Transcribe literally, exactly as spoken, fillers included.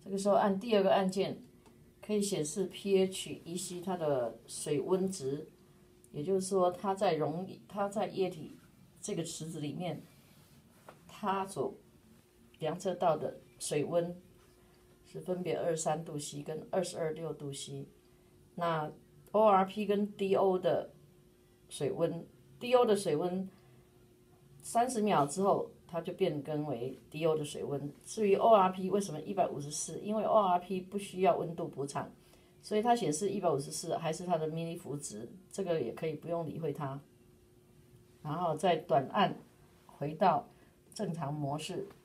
这个时候按第二个按键，可以显示 pH 仪器它的水温值，也就是说它在溶它在液体这个池子里面，它所量测到的水温是分别二十三度 C 跟二十二六度 C。那 O R P 跟 D O 的水温 ，D O 的水温三十秒之后，它就变更为 D O 的水温。至于 O R P 为什么一百五十四？因为 O R P 不需要温度补偿，所以它显示一百五十四还是它的 mini 符值，这个也可以不用理会它。然后再短按回到正常模式。